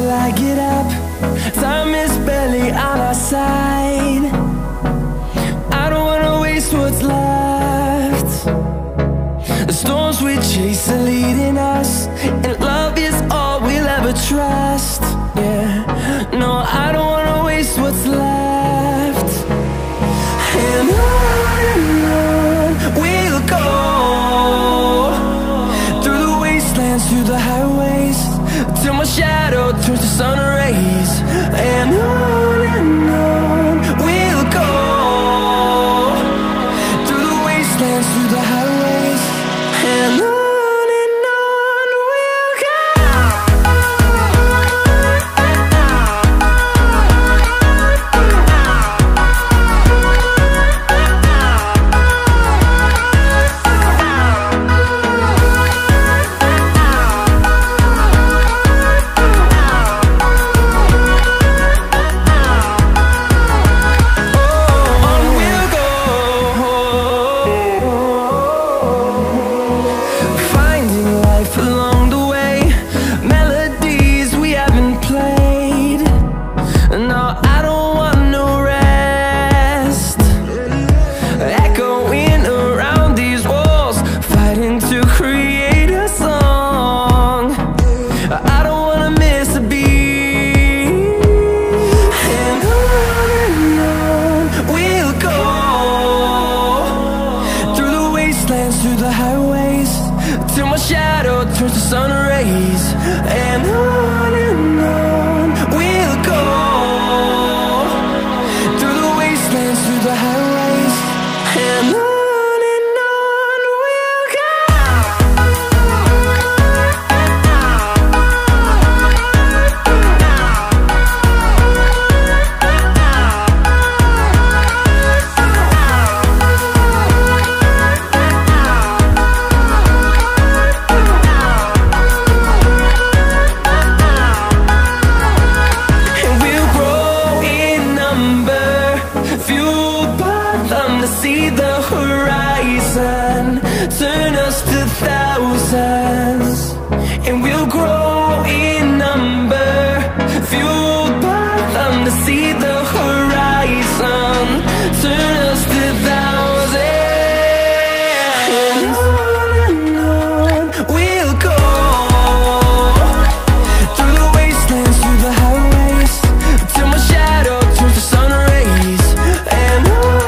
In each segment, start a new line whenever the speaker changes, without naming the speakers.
till I get up. Time is barely on our side. I don't wanna waste what's left. The storms we chase are leading us, and love is all we'll ever trust. Yeah, no, I don't wanna waste what's left. And on we'll go, through the wastelands, through the highways, till my shadow turns to sun rays. And on we'll go, through the wastelands, through the highways, and on we'll go. Through the highways, till my shadow turns to sun rays. And on we'll go, through the wastelands, through the highways, and on we'll go. See the horizon turn us to thousands, and we'll grow in number, fueled by them. To see the horizon turn us to thousands, and on we'll go, through the wastelands, through the highways, till my shadow turns to sun rays. And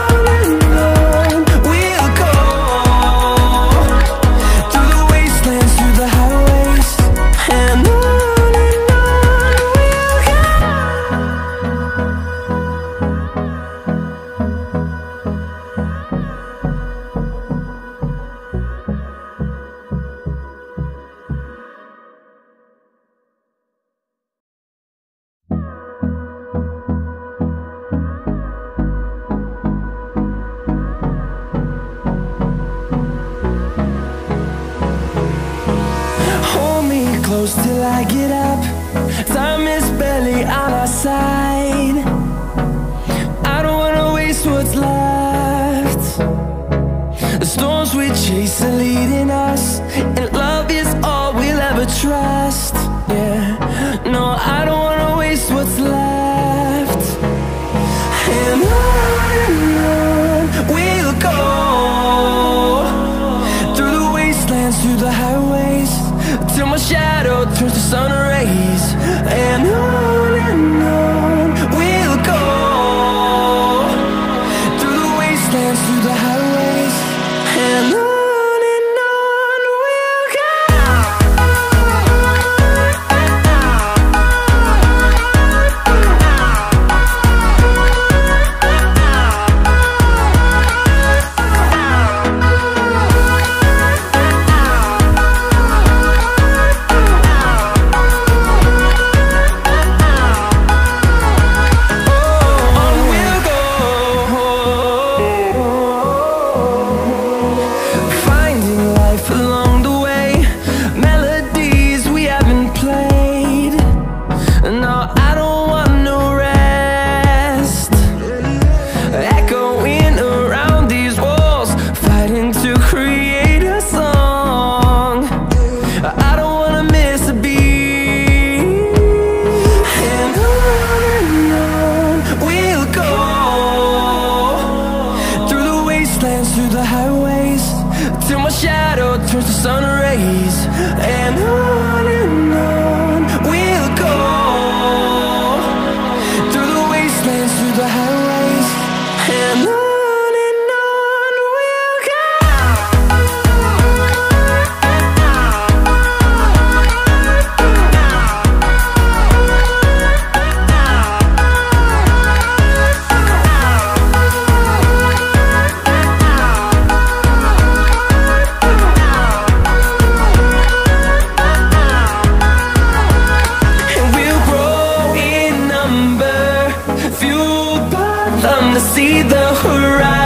close till I get up. Time is barely on our side. I don't wanna waste what's left. The storms we chase are leading us, and love is all we'll ever trust. Yeah, no, I don't wanna waste what's left. And on we'll go, through the wastelands, through the highways, till my shadow turns to sun rays. And on we'll go, through the wastelands, through the highways, and on we'll go. them to see the horizon.